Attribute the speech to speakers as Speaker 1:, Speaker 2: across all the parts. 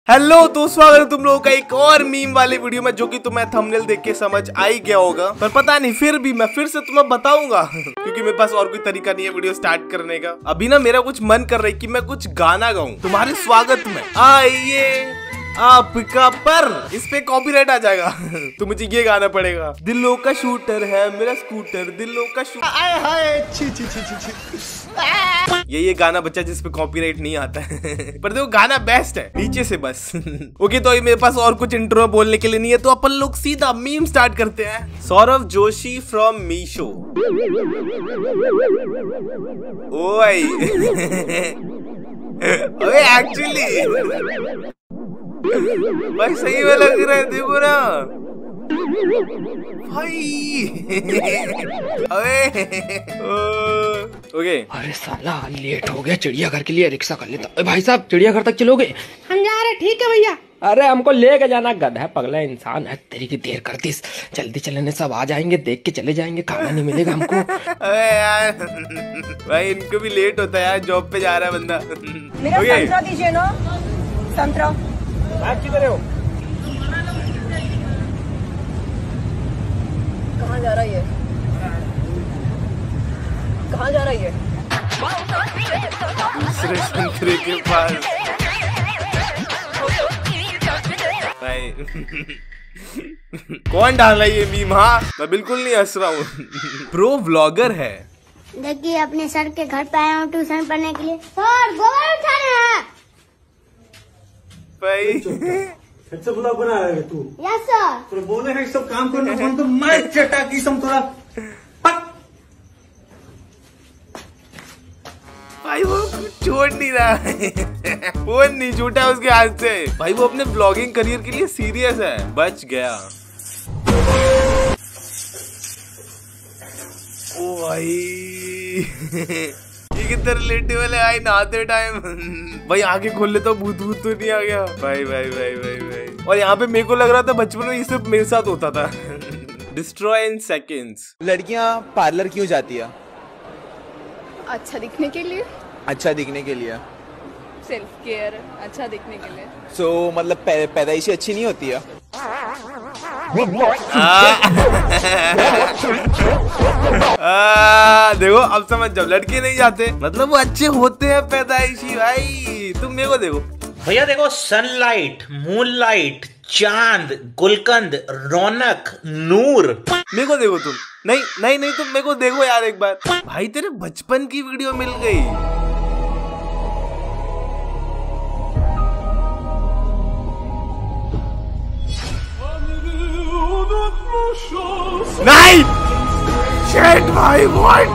Speaker 1: Hello दोस्तों, स्वागत है तुम लोगों का एक और मीम वाले वीडियो में, जो कि तुम्हें थंबनेल देख के समझ आ ही गया होगा। पर पता नहीं, फिर भी मैं फिर से तुम्हें बताऊंगा क्योंकि मेरे पास और कोई तरीका नहीं है वीडियो स्टार्ट करने का। अभी ना मेरा कुछ मन कर रहा है कि मैं कुछ गाना गाऊं तुम्हारे स्वागत में। आइए आपका, पर इस पे कॉपीराइट आ जाएगा तो मुझे ये गाना पड़ेगा। दिलों का शूटर है मेरा स्कूटर, दिलों का शूटर। ये गाना बच्चा जिस पे कॉपीराइट नहीं आता है पर देखो गाना बेस्ट है नीचे से बस ओके, तो मेरे पास और कुछ इंट्रो बोलने के लिए नहीं है, तो अपन लोग सीधा मीम स्टार्ट करते हैं। सौरभ जोशी फ्रॉम मीशो। ओए ओए एक्चुअली भाई सही में लग रहा है, देखो ना भाई ओके।
Speaker 2: अरे साला लेट हो गया, चिड़ियाघर के लिए रिक्शा कर लेता। भाई साहब चिड़ियाघर तक चलोगे?
Speaker 3: हम जा रहे। ठीक है भैया।
Speaker 2: अरे हमको लेके जाना, गधा पगला इंसान है तेरी की। देर करती, जल्दी चलने, सब आ जाएंगे, देख के चले जाएंगे, खाना नहीं मिलेगा हमको।
Speaker 1: अरे यार भाई इनको भी लेट होता है यार, जॉब पे जा रहा है बंदा।
Speaker 3: मेरा संतरा दीजिए ना, संतरा।
Speaker 2: आप किधर हो?
Speaker 3: कहाँ जा रहा है? कहाँ जा रही है?
Speaker 1: दूसरे संतरे के पास भाई कौन डाला ये मीम? हाँ मैं बिल्कुल नहीं हंस रहा हूँ प्रो व्लॉगर है।
Speaker 4: देखिए अपने सर के घर पे आया हूँ ट्यूशन पढ़ने के लिए। सर गोबर उठाना है
Speaker 1: भाई।
Speaker 5: फिर से बुला बना रहे तू?
Speaker 4: Yes sir.
Speaker 5: तो बोले हैं सब काम करना, मन तो मैं चटा की सम थोड़ा
Speaker 1: भाई वो छोड़ नहीं रहा है फोन नहीं छूटा उसके हाथ से। भाई वो अपने ब्लॉगिंग करियर के लिए सीरियस है। बच गया। ओ भाई ये कितना रिलेटेबल है। आई नहाते टाइम भाई आगे खोल लेता, भूत भूत तो नहीं आ गया। भाई भाई भाई भाई भाई। और यहाँ पे मेरे को लग रहा था बचपन में ये सब मेरे साथ होता था। Destroy in seconds.
Speaker 6: लड़कियां पार्लर क्यों जाती है?
Speaker 7: अच्छा दिखने के लिए।
Speaker 6: अच्छा दिखने के लिए।
Speaker 7: सेल्फ केयर, अच्छा दिखने के लिए।
Speaker 6: सो मतलब पैदाइशी अच्छी नहीं होती है?
Speaker 1: देखो अब समझ जाओ, लड़के नहीं जाते मतलब वो अच्छे होते हैं पैदाइशी। भाई तुम मेरे को देखो
Speaker 8: भैया, देखो सनलाइट, मूनलाइट, चांद, गुलकंद, रौनक, नूर।
Speaker 1: मेरे को देखो तुम। नहीं नहीं नहीं तुम मेरे को देखो यार एक बार। भाई तेरे बचपन की वीडियो मिल गई। नहीं शिट भाई, व्हाट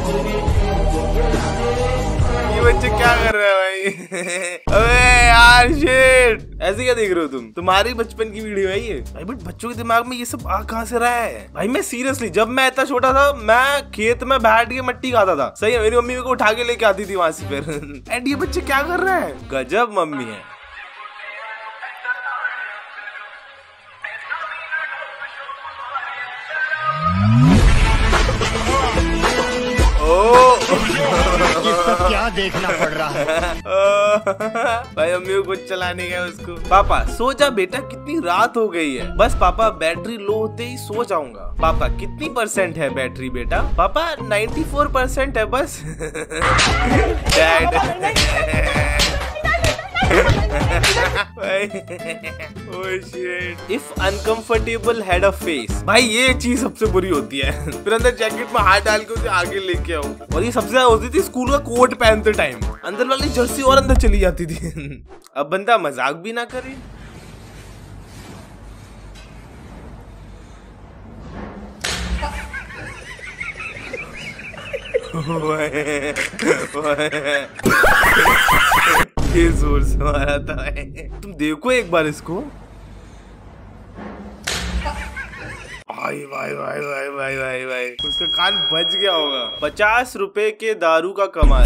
Speaker 1: ये बच्चे क्या कर रहे हैं भाई अबे यार शिट, ऐसे क्या देख रहे हो तुम? तुम्हारी बचपन की वीडियो है ये भाई। बट बच्चों के दिमाग में ये सब आ कहां से रहा है भाई? मैं सीरियसली जब मैं इतना छोटा था, मैं खेत में बैठ के मट्टी खाता था। सही है, मेरी मम्मी मेरे को उठा के लेके आती थी वहां से। फिर एंड ये बच्चे क्या कर रहे हैं? गजब मम्मी है।
Speaker 9: क्या देखना पड़ रहा है
Speaker 1: भाई मम्मी को कुछ चलाने गया उसको। पापा सो जा बेटा, कितनी रात हो गई है। बस पापा बैटरी लो होते ही सो जाऊंगा। पापा कितनी % है बैटरी बेटा? पापा 94% है बस। Dad if uncomfortable had a face. भाई ये चीज सबसे बुरी होती है। फिर अंदर जैकेट में हाथ डाल के उसे आगे लेके आओ। और ये सबसे ज्यादा होती थी स्कूल का कोट पहनते टाइम, अंदर वाली जर्सी और अंदर चली जाती थी। अब बंदा मजाक भी ना करे। ये जोर से मारा था। तुम देखो एक बार इसको। भाई भाई भाई भाई भाई भाई भाई, उसका कान बच गया होगा। 50 रुपए के दारू का कमाल।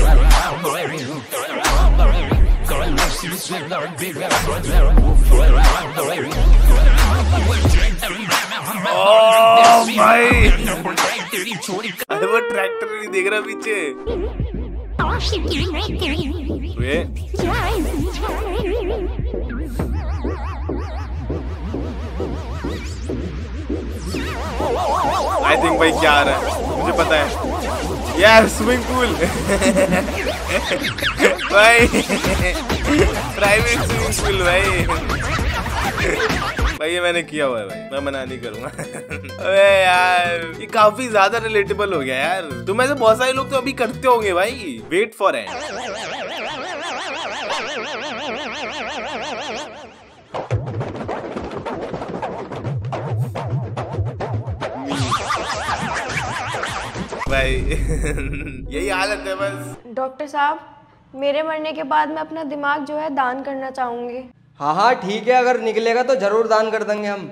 Speaker 1: भाई अरे वो ट्रैक्टर नहीं देख रहा पीछे। आई थिंक भाई क्या आ रहा है मुझे पता है यार, स्विमिंग पूल भाई, प्राइवेट स्विमिंग पूल भाई। भाई ये मैंने किया हुआ है भाई, मैं मना नहीं करूंगा। अबे यार ये काफी ज्यादा रिलेटेबल हो गया यार, तुम ऐसे बहुत सारे लोग तो अभी करते होंगे भाई। Wait for end. भाई यही हालत है बस।
Speaker 10: डॉक्टर साहब, मेरे मरने के बाद मैं अपना दिमाग जो है दान करना चाहूंगी।
Speaker 2: हाँ हाँ ठीक है, अगर निकलेगा तो जरूर दान कर देंगे हम।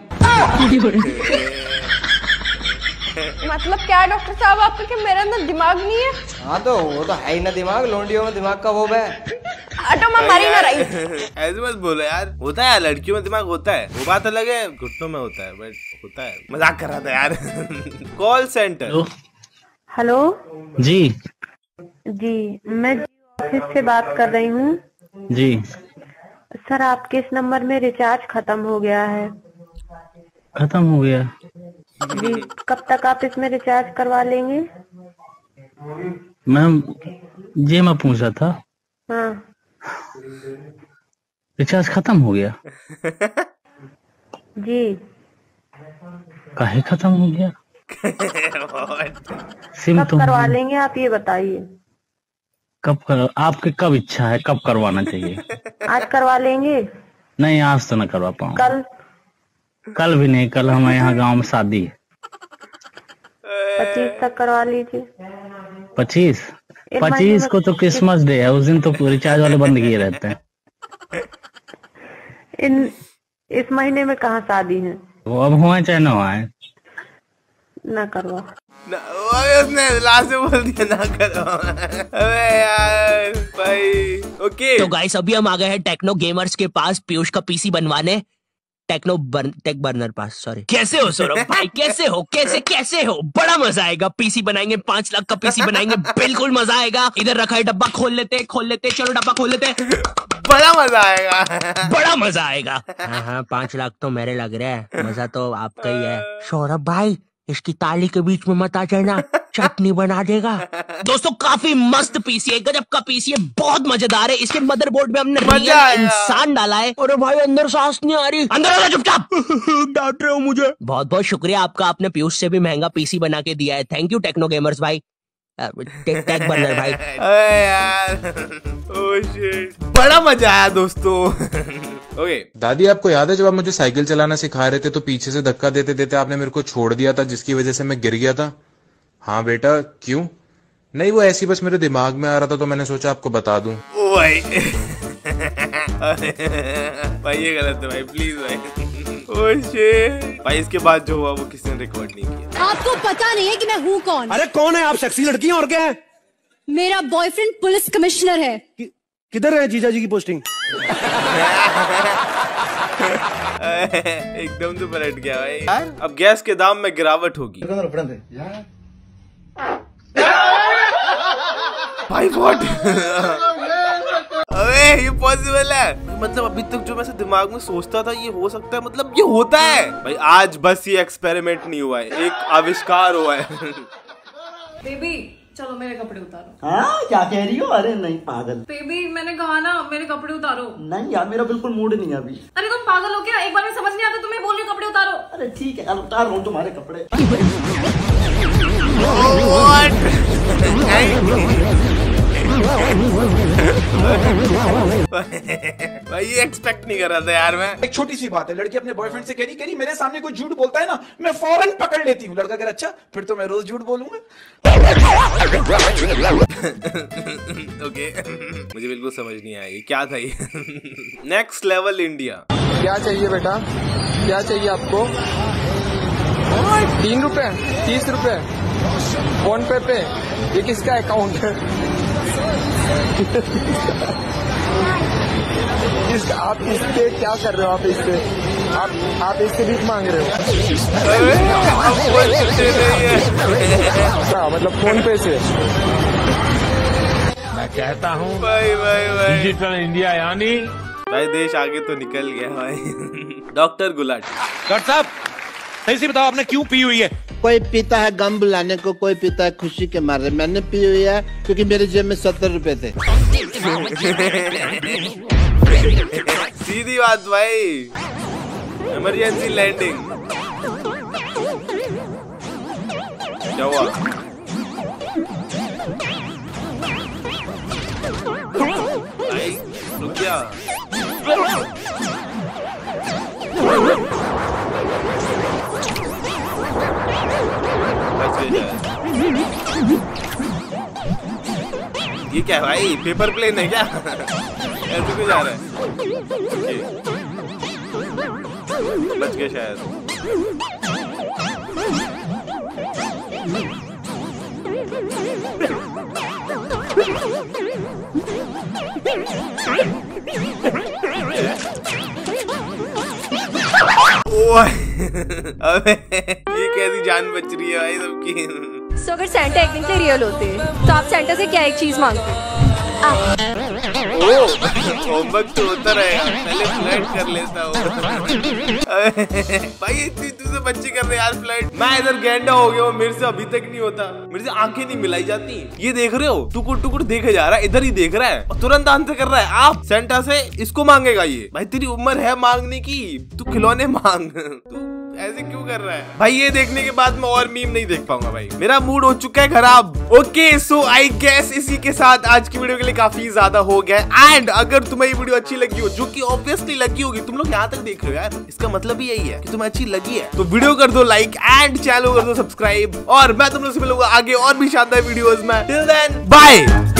Speaker 10: मतलब क्या डॉक्टर साहब, आपका कि मेरे अंदर दिमाग नहीं है?
Speaker 2: हाँ तो वो तो है ही ना दिमाग, लोंडियों में दिमाग का वो है।
Speaker 10: तो मैं मरी ना रही।
Speaker 1: ऐसे मत बोलो यार, होता है लड़कियों में दिमाग होता है, वो बात अलग है, घुटनों में होता है, बट होता है। मजाक कर रहा था यार। Call centre.
Speaker 3: हेलो
Speaker 11: जी
Speaker 3: जी, मैं ऑफिस से बात कर रही हूँ।
Speaker 11: जी
Speaker 3: सर आपके इस नंबर में रिचार्ज खत्म हो गया है।
Speaker 11: खत्म हो गया
Speaker 3: जी, कब तक आप इसमें रिचार्ज करवा लेंगे?
Speaker 11: मैम ये मैं पूछ रहा था।
Speaker 3: हाँ
Speaker 11: रिचार्ज खत्म हो गया
Speaker 3: जी।
Speaker 11: काहे खत्म हो गया? सिम
Speaker 3: कब
Speaker 11: तो
Speaker 3: करवा लेंगे आप ये बताइए।
Speaker 11: कब कर, आपकी कब इच्छा है, कब करवाना चाहिए?
Speaker 3: आज करवा लेंगे?
Speaker 11: नहीं आज तो ना करवा पाऊँ।
Speaker 3: कल
Speaker 11: भी नहीं, कल हमारे यहाँ गांव में शादी है।
Speaker 3: 25 तक करवा लीजिए।
Speaker 11: 25 को तो क्रिसमस डे है, उस दिन तो रिचार्ज वाले बंद किए रहते हैं।
Speaker 3: इस महीने में कहाँ शादी है?
Speaker 11: वो अब हुआ चाहे ना हुआ है,
Speaker 3: ना करवा।
Speaker 1: उसने लास्ट में बोल दिया ना करो। अबे यार भाई। ओके
Speaker 12: तो गाइस अभी हम आ गए हैं टेक्नो गेमर्स के पास पीयूष का पीसी बनवाने। Tech burner pass, sorry. कैसे हो सौरभ भाई, कैसे हो? कैसे हो? बड़ा मजा आएगा, पीसी बनाएंगे, 5 लाख का पीसी बनाएंगे, बिल्कुल मजा आएगा। इधर रखा है डब्बा, खोल लेते, चलो डब्बा खोल लेते।
Speaker 1: बड़ा मजा आएगा।
Speaker 12: हाँ 5 लाख तो मेरे लग रहे हैं, मजा तो आपका ही है। सौरभ भाई इसकी ताली के बीच में मत आ जाना, चटनी बना देगा। दोस्तों काफी मस्त पीसी है, गजब का पीसी है, बहुत मजेदार है। इसके मदरबोर्ड में हमने रियल इंसान डाला है। और भाई अंदर सांस नहीं आ रही, अंदर आ चुपचाप। डांट रहे हो मुझे। बहुत बहुत शुक्रिया आपका, आपने पीयूष से भी महंगा पीसी बना के दिया है। थैंक यू टेक्नो गेमर्स भाई, टेक बर्नर भाई।
Speaker 1: अरे यार ओह शिट, बड़ा मजा आया दोस्तों। ओके
Speaker 13: दादी आपको याद है जब आप मुझे साइकिल चलाना सिखा रहे थे तो पीछे से धक्का देते देते आपने मेरे को छोड़ दिया था, जिसकी वजह से मैं गिर गया था? हाँ बेटा क्यों? नहीं वो ऐसी बस मेरे दिमाग में आ रहा था तो मैंने सोचा आपको बता दूं।
Speaker 1: ओ भाई भाई ये गलत है भाई, प्लीज भाई। ओह शिट भाई, इसके बाद जो हुआ वो किसी ने रिकॉर्ड नहीं किया।
Speaker 14: आपको पता नहीं है कि मैं हूँ कौन?
Speaker 15: अरे कौन है आप? सेक्सी लड़की हैं और क्या है?
Speaker 14: मेरा बॉयफ्रेंड पुलिस कमिश्नर है।
Speaker 15: किधर है जीजा जी की पोस्टिंग?
Speaker 1: एकदम तो पलट गया भाई। अब गैस के दाम में गिरावट होगी भाई। व्हाट? अबे ये पॉसिबल है? मतलब अभी तक जो मैं दिमाग में सोचता था ये हो सकता है, मतलब ये होता है भाई। आज बस ये एक्सपेरिमेंट नहीं हुआ है, एक आविष्कार हुआ है।
Speaker 7: बेबी चलो मेरे कपड़े उतारो।
Speaker 5: हाँ क्या कह रही हो? अरे नहीं पागल।
Speaker 7: बेबी मैंने कहा ना मेरे कपड़े उतारो।
Speaker 5: नहीं यार मेरा बिल्कुल मूड नहीं है अभी।
Speaker 7: अरे तुम पागल हो क्या? एक बार में समझ नहीं आता तुम्हें, बोल रही हो कपड़े उतारो।
Speaker 5: अरे ठीक है उतार रहा हूँ तुम्हारे कपड़े।
Speaker 1: भाई ये एक्सपेक्ट नहीं कर रहा था यार मैं।
Speaker 16: एक छोटी सी बात है, लड़की अपने बॉयफ्रेंड से कह रही मेरे सामने कोई झूठ बोलता है ना मैं फौरन पकड़ लेती हूँ। लड़का कह रहा अच्छा फिर तो मैं रोज झूठ बोलूंगा।
Speaker 1: ओके मुझे बिल्कुल समझ नहीं आया ये क्या था ये। Next level India.
Speaker 17: क्या चाहिए बेटा, क्या चाहिए आपको? 3 रुपए 30 रुपए फोन पे ये किसका अकाउंट है? आप इससे क्या कर रहे हो? आप इससे भीख मांग रहे हो? अच्छा मतलब फोन पे से?
Speaker 18: मैं कहता हूँ
Speaker 1: भाई
Speaker 18: डिजिटल इंडिया यानी
Speaker 1: भाई देश आगे तो निकल गया भाई। डॉक्टर गुलाटी।
Speaker 18: डॉक्टर साहब
Speaker 15: सही से बताओ आपने क्यों पी हुई है?
Speaker 19: कोई पीता है गम बुलाने को, कोई पीता है खुशी के मारे। मैंने पी हुई है क्योंकि मेरे जेब में 70 रुपए थे।
Speaker 1: सीधी बात भाई, इमरजेंसी लैंडिंग। क्या हुआ? भाई रुक जा। ये क्या है भाई, पेपर प्लेन है क्या? ऐसे क्यों जा रहा है? बच गया शायद। अबे ये कैसी जान बच रही है भाई सबकी।
Speaker 10: तो अगर सेंटा एक्टिंग के रियल होते तो आप सेंटा से क्या एक चीज मांगते?
Speaker 1: होमवर्क तो होता रहेगा, पहले फ्लर्ट कर लेता हूँ। भाई इतनी तुझसे बच्चे कर रहे यार फ्लर्ट। मैं इधर गैंडा हो गया हूँ, मेरे से अभी तक नहीं होता। मेरे से आंखें नहीं मिलाई जाती। ये देख रहे हो, टुकुर टुकुर देखे जा रहा है, इधर ही देख रहा है और तुरंत आंसर कर रहा है। आप सेंटा से इसको मांगेगा ये? भाई तेरी उम्र है मांगने की, तू खिलौने मांग। तू ऐसे क्यों कर रहा है भाई? ये देखने के बाद मैं और मीम नहीं देख पाऊंगा भाई, मेरा मूड हो चुका है खराब। ओके सो आई गेस इसी के साथ आज की वीडियो के लिए काफी ज्यादा हो गया। एंड अगर तुम्हें ये वीडियो अच्छी लगी हो, जो कि ऑब्वियसली लगी होगी, तुम लोग यहाँ तक देख रहे हो यार, इसका मतलब ही यही है कि तुम्हें अच्छी लगी है, तो वीडियो कर दो लाइक एंड चैनल कर दो सब्सक्राइब। और मैं तुम लोग से मिलूंगा आगे और भी शानदार वीडियोस में। Till then bye.